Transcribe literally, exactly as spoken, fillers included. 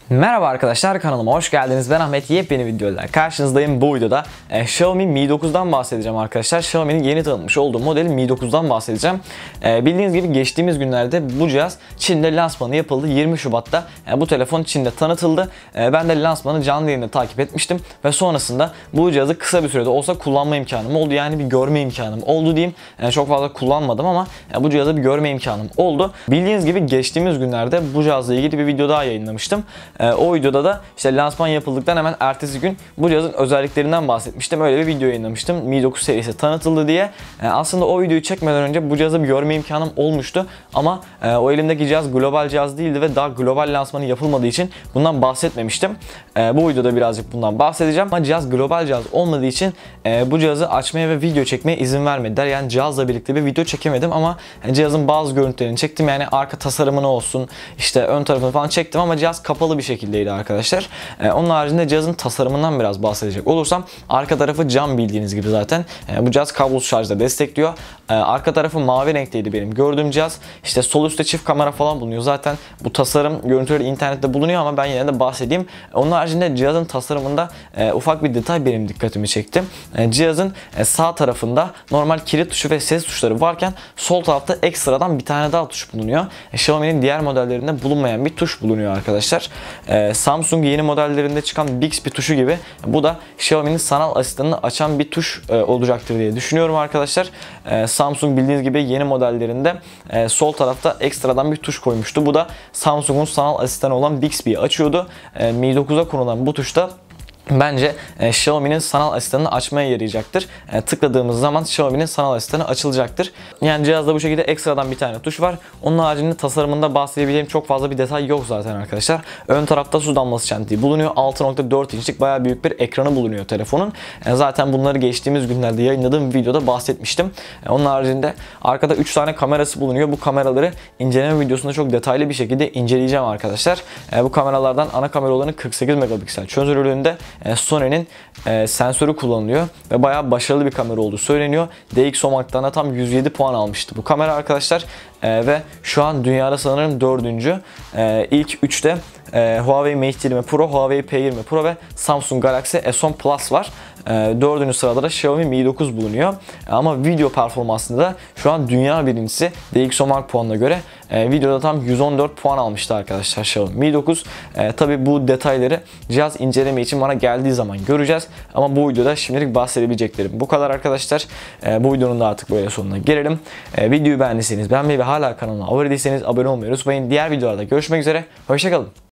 Merhaba arkadaşlar, kanalıma hoş geldiniz. Ben Ahmet, yepyeni videoyla karşınızdayım. Bu videoda e, Xiaomi Mi dokuzdan bahsedeceğim arkadaşlar. Xiaomi'nin yeni tanıtmış olduğu modeli Mi dokuzdan bahsedeceğim. E, bildiğiniz gibi geçtiğimiz günlerde bu cihaz Çin'de lansmanı yapıldı. yirmi Şubat'ta e, bu telefon Çin'de tanıtıldı. E, ben de lansmanı canlı yayında takip etmiştim ve sonrasında bu cihazı kısa bir sürede olsa kullanma imkanım oldu. Yani bir görme imkanım oldu diyeyim. E, çok fazla kullanmadım ama e, bu cihazı bir görme imkanım oldu. Bildiğiniz gibi geçtiğimiz günlerde bu cihazla ilgili bir video daha yayınlamıştım. E, o videoda da işte lansman yapıldıktan hemen ertesi gün bu cihazın özelliklerinden bahsetmiştim. Öyle bir video yayınlamıştım. Mi dokuz serisi tanıtıldı diye. E, aslında o videoyu çekmeden önce bu cihazı bir görme imkanım olmuştu. Ama e, o elimdeki cihaz global cihaz değildi ve daha global lansmanı yapılmadığı için bundan bahsetmemiştim. E, bu videoda birazcık bundan bahsedeceğim. Ama cihaz global cihaz olmadığı için e, bu cihazı açmaya ve video çekmeye izin vermediler. Yani cihazla birlikte bir video çekemedim ama cihazın bazı görüntülerini çektim. Yani arka tasarımını olsun, işte ön tarafını falan çektim ama cihaz kapalı bir şekildeydi arkadaşlar. Ee, onun haricinde cihazın tasarımından biraz bahsedecek olursam, arka tarafı cam bildiğiniz gibi zaten. Ee, bu cihaz kablosuz şarjda destekliyor. Ee, arka tarafı mavi renkteydi benim gördüğüm cihaz. İşte sol üstte çift kamera falan bulunuyor. Zaten bu tasarım görüntüleri internette bulunuyor ama ben yine de bahsedeyim. Onun haricinde cihazın tasarımında e, ufak bir detay benim dikkatimi çekti. E, cihazın e, sağ tarafında normal kilit tuşu ve ses tuşları varken sol tarafta ekstradan bir tane daha tuş bulunuyor. E, Xiaomi'nin diğer modellerinde bulunmayan bir tuş bulunuyor arkadaşlar. Ee, Samsung yeni modellerinde çıkan Bixby tuşu gibi bu da Xiaomi'nin sanal asistanını açan bir tuş e, olacaktır diye düşünüyorum arkadaşlar. Ee, Samsung bildiğiniz gibi yeni modellerinde e, sol tarafta ekstradan bir tuş koymuştu. Bu da Samsung'un sanal asistanı olan Bixby'yi açıyordu. E, Mi dokuza konulan bu tuşta bence e, Xiaomi'nin sanal asistanını açmaya yarayacaktır. E, tıkladığımız zaman Xiaomi'nin sanal asistanı açılacaktır. Yani cihazda bu şekilde ekstradan bir tane tuş var. Onun haricinde tasarımında bahsedebileceğim çok fazla bir detay yok zaten arkadaşlar. Ön tarafta su damlası çentiği bulunuyor. altı nokta dört inçlik bayağı büyük bir ekranı bulunuyor telefonun. E, zaten bunları geçtiğimiz günlerde yayınladığım videoda bahsetmiştim. E, onun haricinde arkada üç tane kamerası bulunuyor. Bu kameraları inceleme videosunda çok detaylı bir şekilde inceleyeceğim arkadaşlar. E, bu kameralardan ana kamera olanı kırk sekiz megapiksel çözünürlüğünde. Sony'nin e, sensörü kullanılıyor ve bayağı başarılı bir kamera olduğu söyleniyor. D X O Mark'tan da tam yüz yedi puan almıştı bu kamera arkadaşlar. E, ve şu an dünyada sanırım dördüncü. E, ilk üçte e, Huawei Mate yirmi Pro, Huawei P yirmi Pro ve Samsung Galaxy S on Plus var. E, dördüncü sırada da Xiaomi Mi dokuz bulunuyor. E, ama video performansında da şu an dünya birincisi D X O Mark puanına göre e, videoda tam yüz on dört puan almıştı arkadaşlar Xiaomi Mi dokuz. E, Tabi bu detayları cihaz inceleme için bana geldiği zaman göreceğiz. Ama bu videoda şimdilik bahsedebileceklerim bu kadar arkadaşlar. E, bu videonun da artık böyle sonuna gelelim. E, videoyu beğendiyseniz beğenmeyi ve hala kanalıma abone değilseniz abone olmayı unutmayın. Diğer videolarda görüşmek üzere. Hoşçakalın.